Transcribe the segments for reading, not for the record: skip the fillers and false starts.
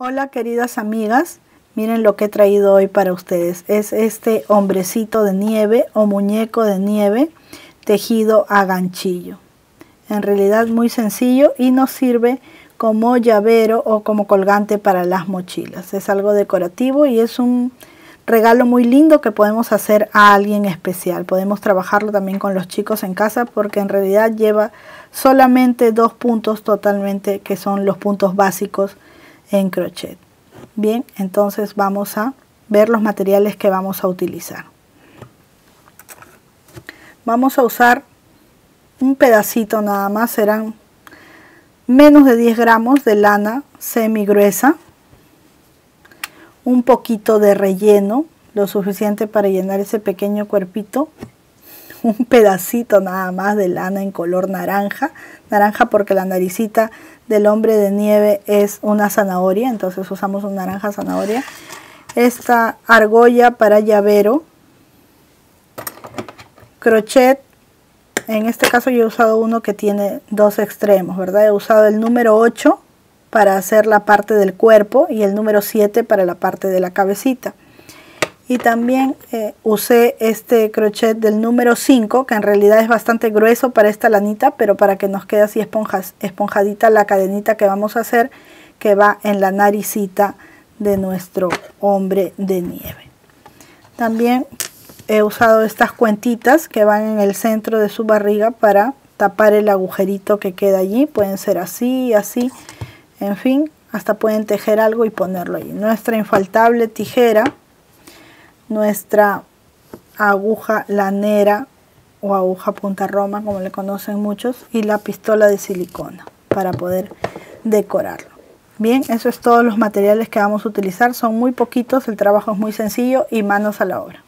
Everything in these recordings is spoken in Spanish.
Hola queridas amigas, miren lo que he traído hoy para ustedes. Es este hombrecito de nieve o muñeco de nieve tejido a ganchillo. En realidad muy sencillo y nos sirve como llavero o como colgante para las mochilas. Es algo decorativo y es un regalo muy lindo que podemos hacer a alguien especial. Podemos trabajarlo también con los chicos en casa porque en realidad lleva solamente 2 puntos totalmente, que son los puntos básicos en crochet. Bien, entonces vamos a ver los materiales que vamos a utilizar. Vamos a usar un pedacito nada más, serán menos de 10 gramos de lana semi gruesa, un poquito de relleno, lo suficiente para llenar ese pequeño cuerpito, un pedacito nada más de lana en color naranja, porque la naricita del hombre de nieve es una zanahoria, entonces usamos un naranja zanahoria. Esta argolla para llavero, crochet, en este caso yo he usado uno que tiene 2 extremos, ¿verdad? He usado el número 8 para hacer la parte del cuerpo y el número 7 para la parte de la cabecita. Y también usé este crochet del número 5, que en realidad es bastante grueso para esta lanita, pero para que nos quede así esponjadita la cadenita que vamos a hacer, que va en la naricita de nuestro hombre de nieve. También he usado estas cuentitas que van en el centro de su barriga para tapar el agujerito que queda allí. Pueden ser así, así, en fin, hasta pueden tejer algo y ponerlo allí. Nuestra infaltable tijera, nuestra aguja lanera o aguja punta roma, como le conocen muchos, y la pistola de silicona para poder decorarlo. Bien, eso es todos los materiales que vamos a utilizar. Son muy poquitos, el trabajo es muy sencillo y manos a la obra.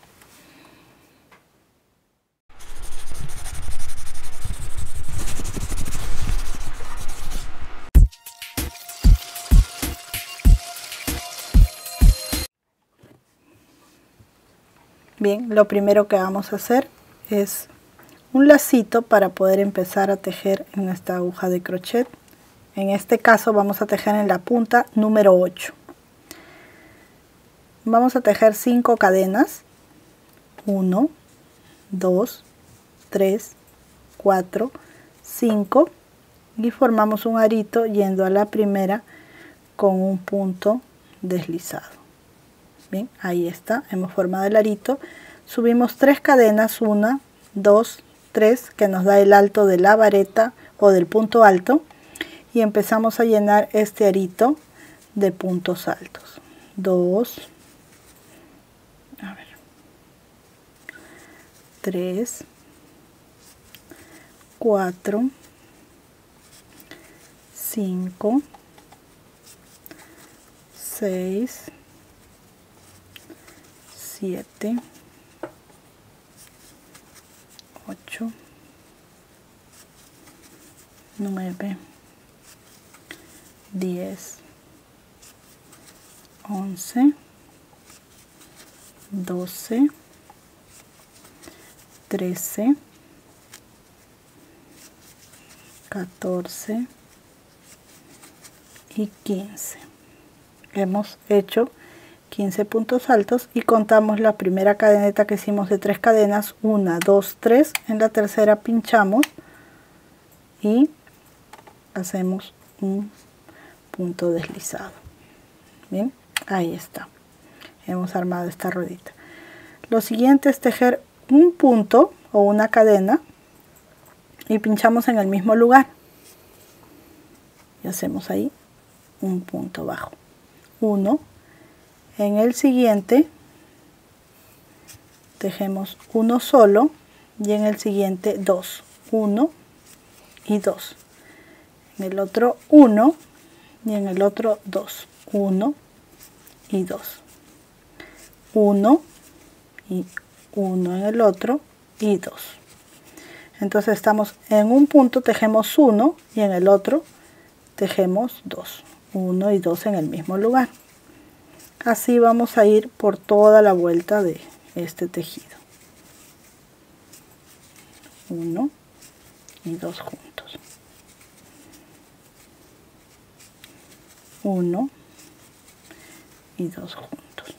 Bien, lo primero que vamos a hacer es un lacito para poder empezar a tejer en esta aguja de crochet. En este caso vamos a tejer en la punta número 8. Vamos a tejer 5 cadenas. 1, 2, 3, 4, 5 y formamos un arito yendo a la primera con un punto deslizado. Bien, ahí está, hemos formado el arito. Subimos 3 cadenas, 1, 2, 3, que nos da el alto de la vareta o del punto alto, y empezamos a llenar este arito de puntos altos. 2, 3, 4, 5, 6, 7, 8, 9, 10, 11, 12, 13, 14 y 15. Hemos hecho 15 puntos altos y contamos la primera cadeneta que hicimos de 3 cadenas, 1, 2, 3, en la tercera pinchamos y hacemos un punto deslizado. Bien, ahí está, hemos armado esta ruedita. Lo siguiente es tejer un punto o una cadena y pinchamos en el mismo lugar y hacemos ahí un punto bajo, 1. En el siguiente tejemos uno solo y en el siguiente 2, 1 y 2, en el otro 1 y en el otro 2, 1 y 2, 1 y 1 en el otro y 2. Entonces estamos en un punto, tejemos 1 y en el otro tejemos 2, 1 y 2 en el mismo lugar. Así vamos a ir por toda la vuelta de este tejido. 1 y 2 juntos. 1 y 2 juntos.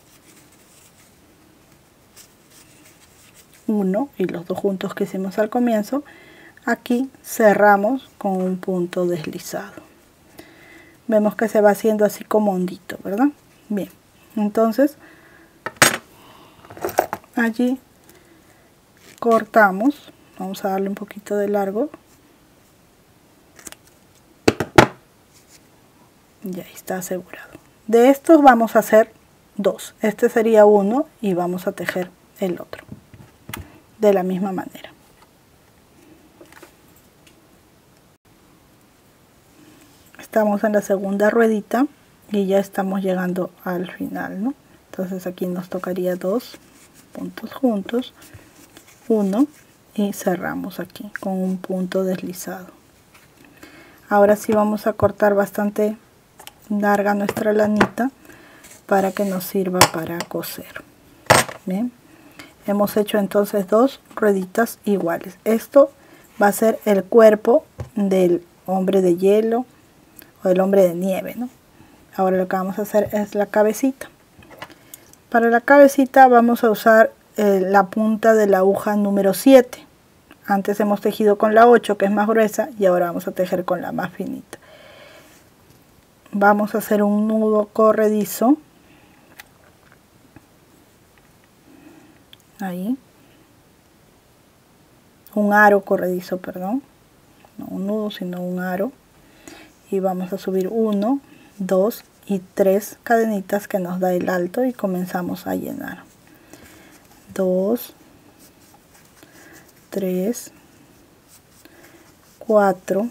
1 y los 2 juntos que hicimos al comienzo. Aquí cerramos con un punto deslizado. Vemos que se va haciendo así como hondito, ¿verdad? Bien, entonces allí cortamos. Vamos a darle un poquito de largo. Ya está asegurado. De estos vamos a hacer 2. Este sería uno y vamos a tejer el otro de la misma manera. Estamos en la segunda ruedita y ya estamos llegando al final, ¿no? Entonces aquí nos tocaría 2 puntos juntos, 1 y cerramos aquí con un punto deslizado. Ahora sí vamos a cortar bastante larga nuestra lanita para que nos sirva para coser. Bien, hemos hecho entonces 2 rueditas iguales. Esto va a ser el cuerpo del hombre de hielo o del hombre de nieve, ¿no? Ahora lo que vamos a hacer es la cabecita. Para la cabecita vamos a usar la punta de la aguja número 7. Antes hemos tejido con la 8, que es más gruesa, y ahora vamos a tejer con la más finita. Vamos a hacer un nudo corredizo. Ahí. Un aro corredizo, perdón. No un nudo, sino un aro. Y vamos a subir 1, 2 y 3 cadenitas que nos da el alto y comenzamos a llenar. 2, 3, 4,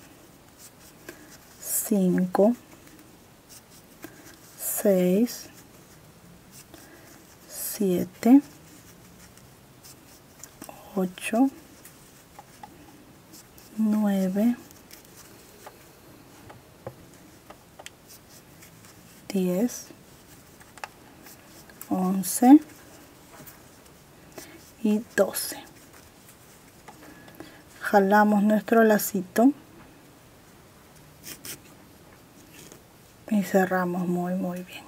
5, 6, 7, 8, 9, 10, 11 y 12. Jalamos nuestro lacito y cerramos muy bien.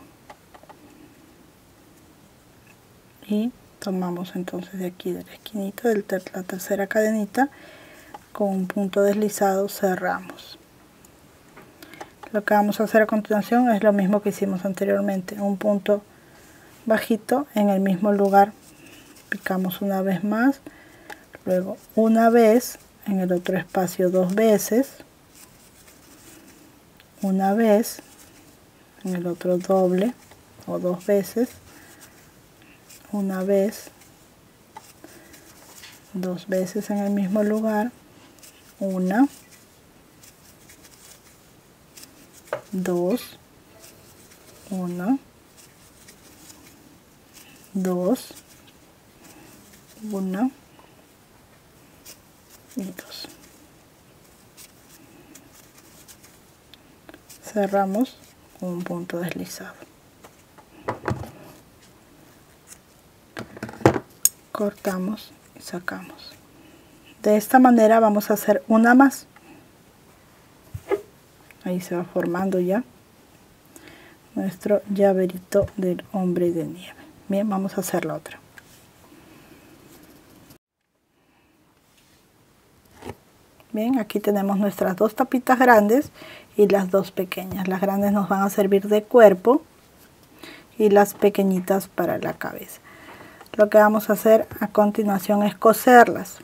Y tomamos entonces de aquí de la esquinita de la tercera cadenita, con un punto deslizado cerramos. Lo que vamos a hacer a continuación es lo mismo que hicimos anteriormente, un punto bajito en el mismo lugar, picamos una vez más, luego una vez en el otro espacio 2 veces, una vez en el otro doble o 2 veces, una vez, 2 veces en el mismo lugar, 1, 2, 1, 2, 1 y 2. Cerramos con un punto deslizado. Cortamos y sacamos. De esta manera vamos a hacer una más. Ahí se va formando ya nuestro llaverito del hombre de nieve. Bien, vamos a hacer la otra. Bien, aquí tenemos nuestras 2 tapitas grandes y las 2 pequeñas. Las grandes nos van a servir de cuerpo y las pequeñitas para la cabeza. Lo que vamos a hacer a continuación es coserlas.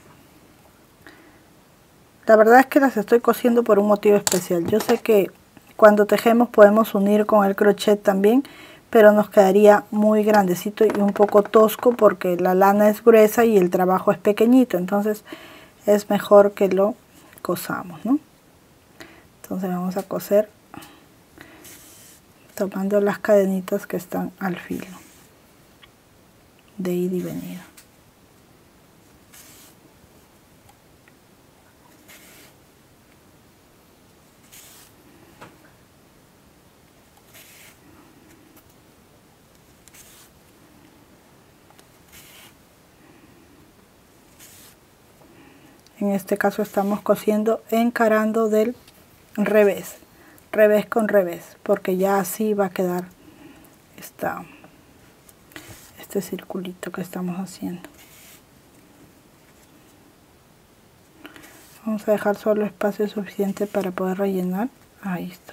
La verdad es que las estoy cosiendo por un motivo especial. Yo sé que cuando tejemos podemos unir con el crochet también, pero nos quedaría muy grandecito y un poco tosco porque la lana es gruesa y el trabajo es pequeñito. Entonces es mejor que lo cosamos, ¿no? Entonces vamos a coser tomando las cadenitas que están al filo de ida y venida. En este caso estamos cosiendo encarando del revés, revés con revés, porque ya así va a quedar este circulito que estamos haciendo. Vamos a dejar solo espacio suficiente para poder rellenar. Ahí está.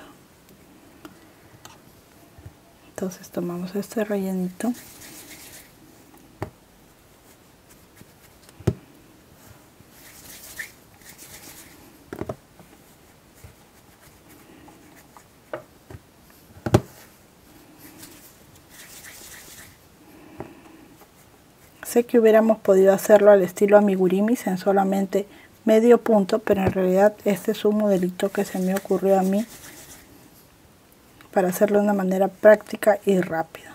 Entonces tomamos este rellenito. Sé que hubiéramos podido hacerlo al estilo amigurimis en solamente medio punto, pero en realidad este es un modelito que se me ocurrió a mí para hacerlo de una manera práctica y rápida.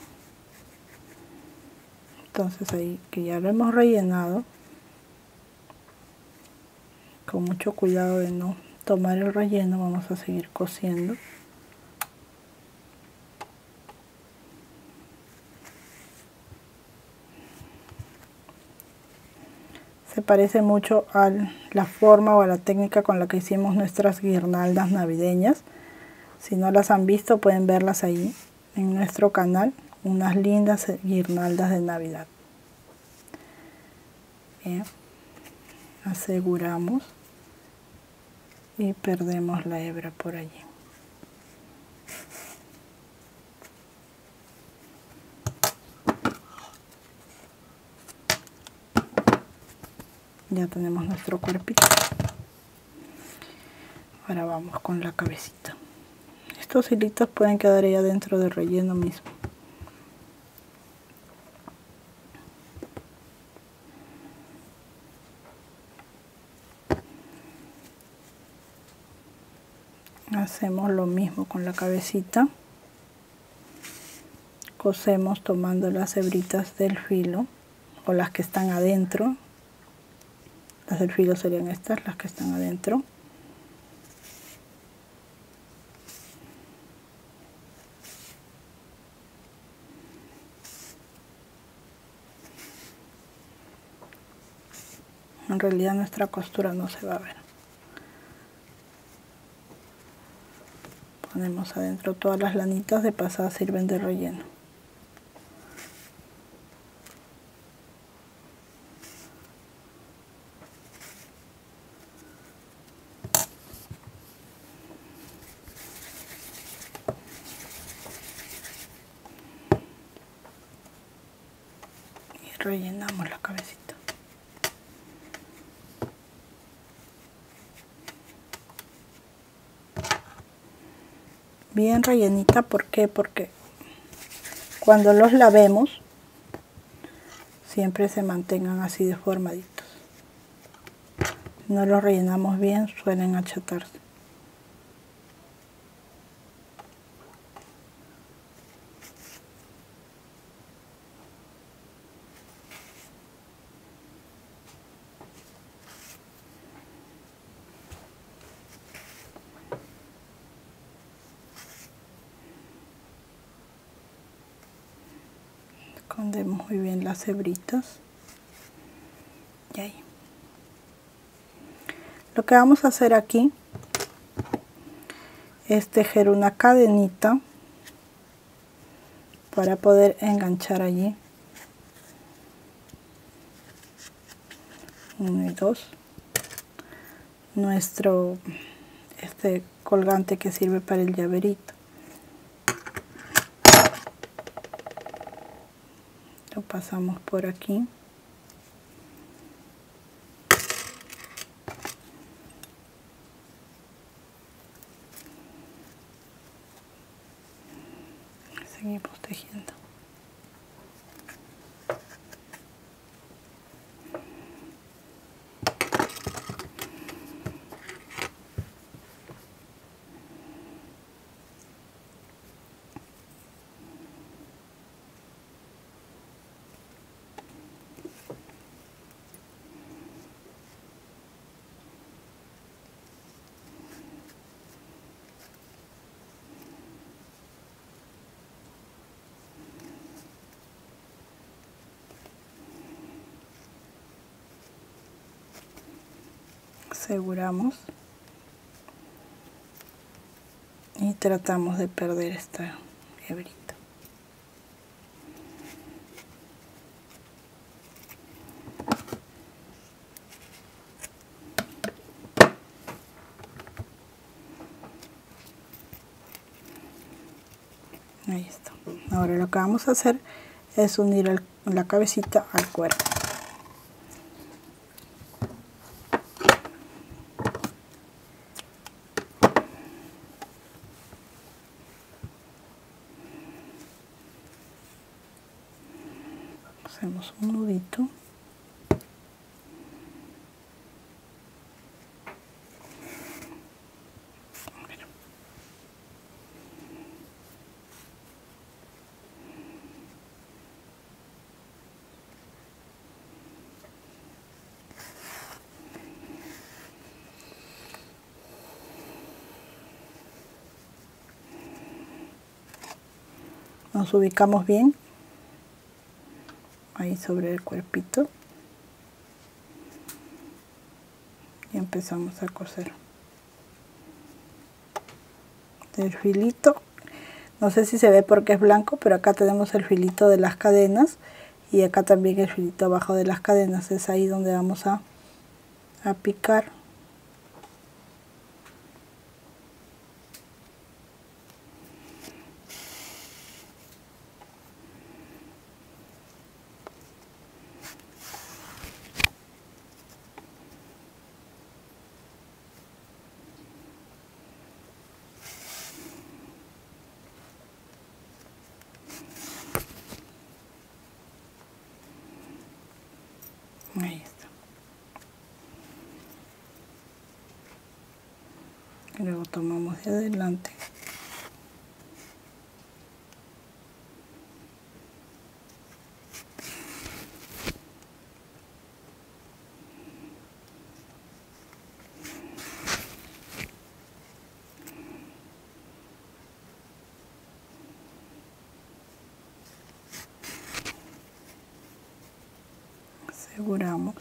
Entonces ahí que ya lo hemos rellenado, con mucho cuidado de no tomar el relleno, vamos a seguir cosiendo. Se parece mucho a la forma o a la técnica con la que hicimos nuestras guirnaldas navideñas. Si no las han visto, pueden verlas ahí en nuestro canal, unas lindas guirnaldas de Navidad. Bien, aseguramos y perdemos la hebra por allí. Ya tenemos nuestro cuerpito. Ahora vamos con la cabecita. Estos hilitos pueden quedar ahí adentro del relleno mismo. Hacemos lo mismo con la cabecita. Cosemos tomando las hebritas del filo o las que están adentro. Las del filo serían estas, las que están adentro. En realidad nuestra costura no se va a ver. Ponemos adentro todas las lanitas, de pasada sirven de relleno. Y rellenamos la cabecita. Bien rellenita, ¿por qué? Porque cuando los lavemos siempre se mantengan así deformaditos. Si no los rellenamos bien, suelen achatarse. Escondemos muy bien las hebritas. Y ahí. Lo que vamos a hacer aquí es tejer una cadenita para poder enganchar allí. 1 y 2. Nuestro colgante que sirve para el llaverito. Lo pasamos por aquí. Seguimos tejiendo. Aseguramos y tratamos de perder esta hebrita. Ahí está. Ahora lo que vamos a hacer es unir la cabecita al cuerpo. Hacemos un nudito. Nos ubicamos bien ahí sobre el cuerpito y empezamos a coser el filito. No sé si se ve porque es blanco, pero acá tenemos el filito de las cadenas y acá también el filito abajo de las cadenas. Es ahí donde vamos a picar. Ahí está. Y luego tomamos de adelante. Aseguramos.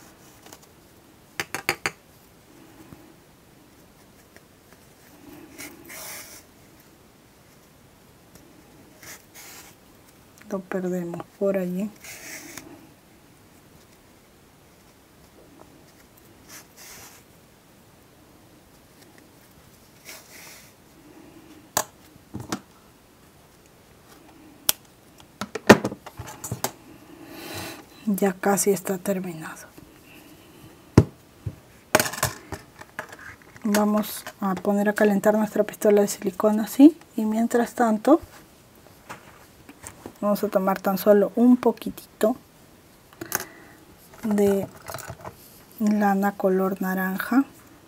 Lo perdemos por allí. Ya casi está terminado. Vamos a poner a calentar nuestra pistola de silicona así, y mientras tanto vamos a tomar tan solo un poquitito de lana color naranja,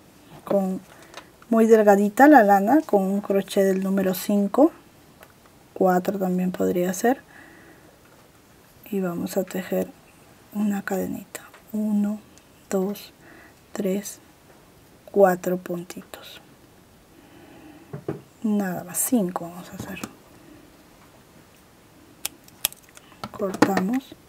muy delgadita la lana, con un crochet del número 5, 4 también podría ser, y vamos a tejer una cadenita, 1, 2, 3, 4 puntitos, nada más, 5 vamos a hacer. Cortamos.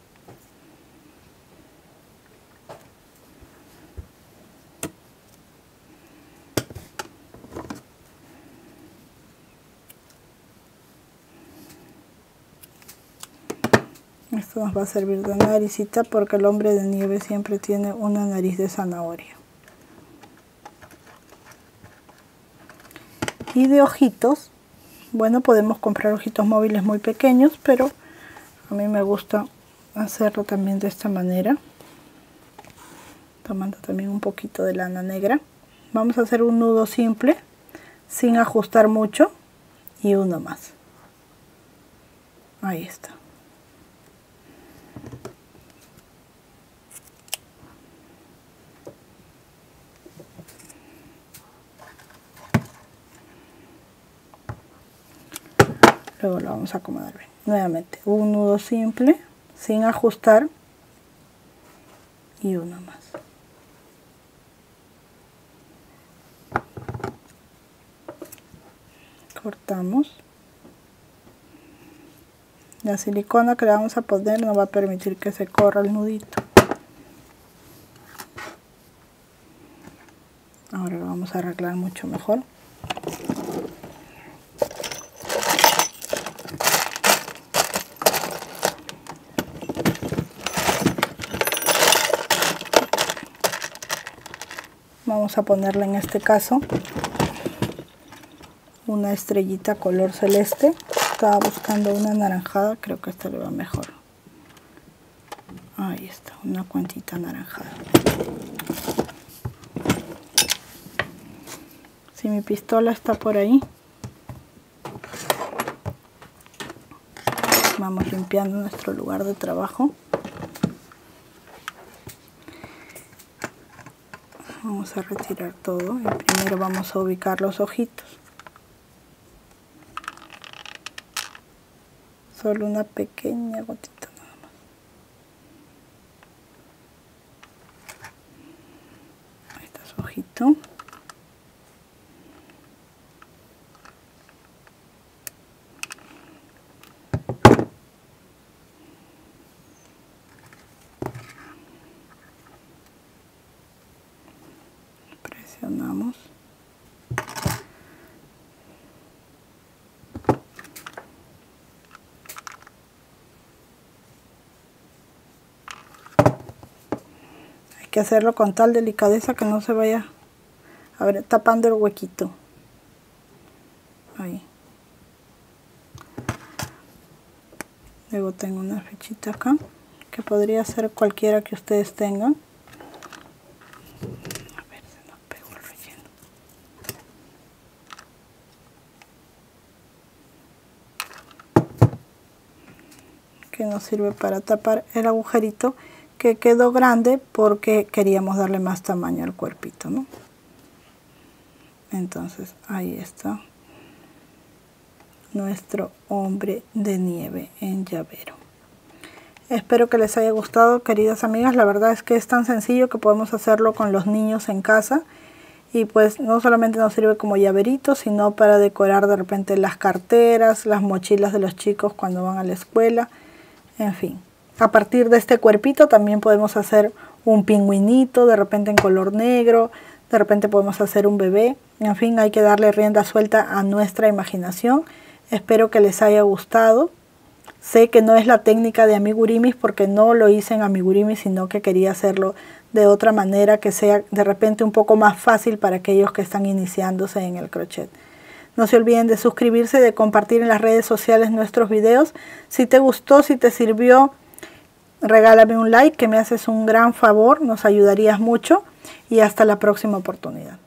Esto nos va a servir de naricita porque el hombre de nieve siempre tiene una nariz de zanahoria. Y de ojitos, bueno, podemos comprar ojitos móviles muy pequeños, pero a mí me gusta hacerlo también de esta manera, tomando también un poquito de lana negra. Vamos a hacer un nudo simple, sin ajustar mucho, y uno más. Ahí está. Luego lo vamos a acomodar bien. Nuevamente, un nudo simple, sin ajustar, y uno más. Cortamos. La silicona que le vamos a poner no va a permitir que se corra el nudito. Ahora lo vamos a arreglar mucho mejor. Vamos a ponerle en este caso una estrellita color celeste. Estaba buscando una anaranjada, creo que esta le va mejor. Ahí está, una cuentita anaranjada. Si mi pistola está por ahí, vamos limpiando nuestro lugar de trabajo. Vamos a retirar todo y primero vamos a ubicar los ojitos. Solo una pequeña gotita nada más. Ahí está su ojito. Presionamos. Hay que hacerlo con tal delicadeza que no se vaya a ver, tapando el huequito. Ahí. Luego tengo una flechita acá, que podría ser cualquiera que ustedes tengan. A ver, se nos pegó el relleno. Que nos sirve para tapar el agujerito que quedó grande porque queríamos darle más tamaño al cuerpito, ¿no? Entonces ahí está nuestro hombre de nieve en llavero. Espero que les haya gustado, queridas amigas. La verdad es que es tan sencillo que podemos hacerlo con los niños en casa. Y pues no solamente nos sirve como llaverito, sino para decorar de repente las carteras, las mochilas de los chicos cuando van a la escuela. En fin, a partir de este cuerpito también podemos hacer un pingüinito, de repente en color negro. De repente podemos hacer un bebé. En fin, hay que darle rienda suelta a nuestra imaginación. Espero que les haya gustado. Sé que no es la técnica de amigurimis porque no lo hice en amigurumi, sino que quería hacerlo de otra manera que sea de repente un poco más fácil para aquellos que están iniciándose en el crochet. No se olviden de suscribirse y de compartir en las redes sociales nuestros videos. Si te gustó, si te sirvió, regálame un like, que me haces un gran favor, nos ayudarías mucho y hasta la próxima oportunidad.